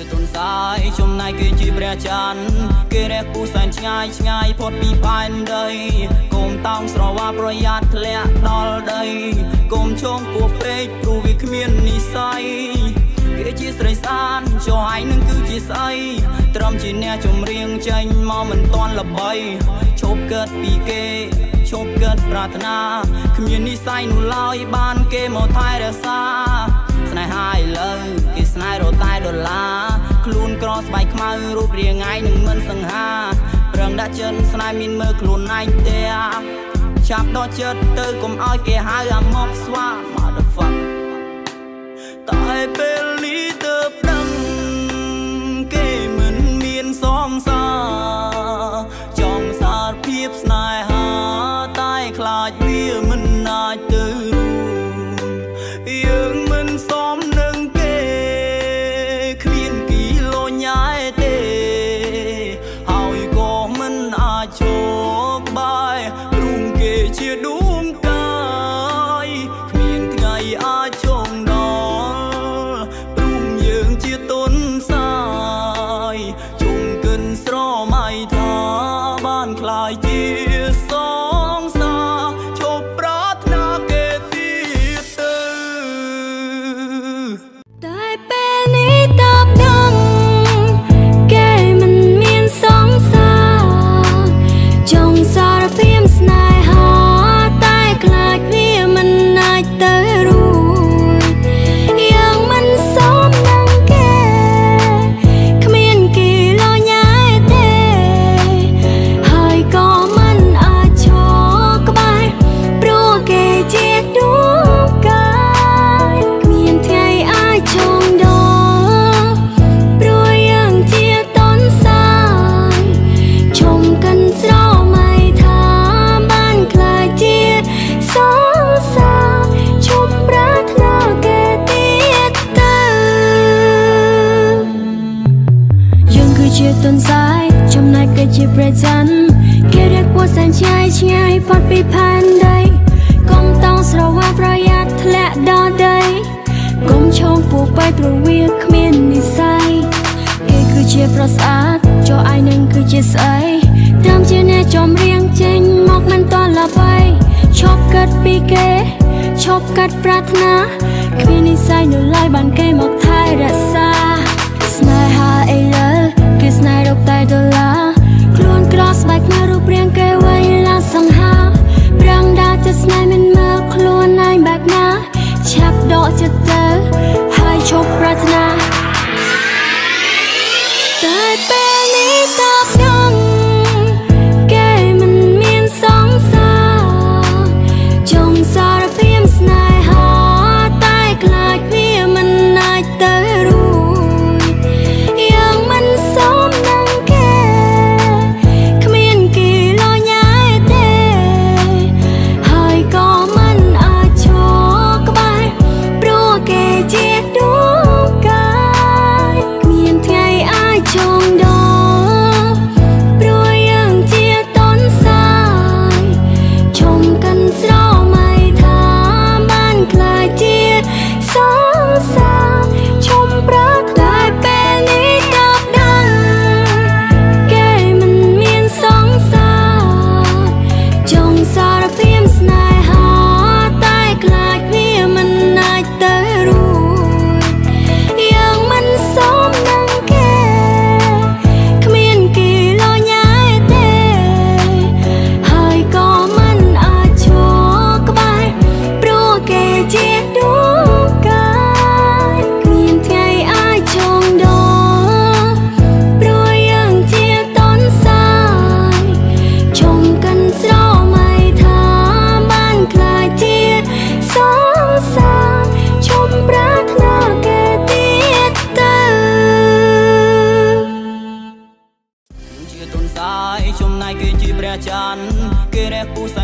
ជាទុនសាយចំណែកគេជាព្រះច័ន្ទគេរះគូសែនឆ្ងាយឆ្ងាយផុតពីផែនដីកុំតោងស្រវាប្រយ័ត្នធ្លាក់ដល់ដីកុំឈោងពោះពេកព្រោះវាគ្មាននិស្ស័យគេជាស្រីស្អាតចុះឯងនឹងគឺជាស្អីត្រឹមជាអ្នកចម្រៀងចេញមកមិនទាន់ល្បីឈប់កើតពីគេឈប់កើតប្រាថ្នាគ្មាននិស្ស័យនោះឡើយបានគេមកថែរក្សាស្នេហាឥឡូវគេស្នេហ៍រត់តែដុល្លារខ្លួនក្រស្បែកខ្មៅរូបរាងឯងនឹងមិនសង្ហាប្រឹងដាក់ចិត្តស្នេហ៍មានមើលខ្លួនឯងទេចាប់ដល់ចិត្តទៅកុំឲ្យគេហៅអាមកស្វា motherfucker តែពេលនេះទៅដឹងគេមិនមានសងសារចង់សារភាពស្នេហាតែខ្លាចវាមិនអាចទៅយើងមិនសមនឹងគេគ្មានគីឡូញ៉ែទេហើយក៏មិនអាចចូលបាយរុំគេជាដួងកាយគ្មានថ្ងៃអាចចងដល់ព្រមយើងជាទុនសាយជុំកិនស្រមៃថាបានខ្លាយជាសងសាឈប់ប្រាថ្នាគេទៀតទៅតែពេលនេះតបដឹងគេមិនមានសងសាចង់សារភាពស្នេហាតែខ្លាចវាមិនអាចទៅរួចយ៉ាងមិនសមនឹងគេគ្មានគីឡូញ៉ែទេហើយក៏មិនអាចឈរក្បែរព្រោះគេជាដួងកាយគ្មានថ្ងៃអាចឈងដល់ព្រោះយើងជាទុនសាយឈុំកិនស្រមៃថាបានខ្លាចជាសងសាឈប់ប្រាថ្នាគេទៀតទៅយើងគឺជាទុនសាយចំណែកគេជាព្រះច័ន្ទគេរះគួរសែនឆ្ងាយឆ្ងាយផុតពីផែនដីកុំតោងស្រវាប្រយ័ត្នធ្លាក់ដល់ដីកុំឈោងពោះបែកព្រោះវាគ្មាននិស្ស័យគេគឺជាប្រុសស្អាតចុះឯងនឹងគឺជាស្អីត្រឹមជាអ្នកចម្រៀងចេញមកមិនទាន់ល្បីឈប់កាត់ពីគេឈប់កាត់ប្រាថ្នាគ្មាននិស្ស័យនោះឡើយបានគេមកថែរក្សាស្នេហាឥឡូវគេស្នេហ៍រកតែដុល្លារខ្លួនក្រស្បែកខ្មៅរូបរាងគេវៃឡាសង្ហាប្រឹងដាក់ចិត្តស្នេហ៍មិនមើលខ្លួនឯងបែបណាឆាប់ដកចិត្តទៅហើយឈប់ប្រាថ្នាតែពេលនេះតបដឹងគេមិនមានសងសាចង់សារភាពស្នេហាតែខ្លាចវាមិនអាចទៅរួចយ៉ាងមិនសមនឹងគេគ្មានគីឡូញ៉ែទេហើយក៏មិនអាចឈរក្បែរព្រោះគេជាដួងកាយគ្មានថ្ងៃអាចចងដល់ព្រោះយើងជាទុនសាយឈុំកិនស្រមៃថាបានខ្លាចជាសងសាឈុំប្រាថ្នាពេលនេះតបដឹងគេមិនមានសងសាចង់សារភាពស្នេហាតែខ្លាចវាមិនអាចទៅរួចយ៉ាងមិនសមនឹងគេគ្មានគីឡូញ៉ែទេហើយក៏មិនអាចឈរក្បែរព្រោះគេជាដួងកាយគ្មានថ្ងៃអាចចងដល់ព្រោះយើងជាទុនសាយឈុំកិនស្រមៃថាបានខ្លាចជាសងសាឈប់ប្រាថ្នាគេទៀតទៅជាទុនសាយចំណែកគេជាព្រះច័ន្ទគេរះគូសែ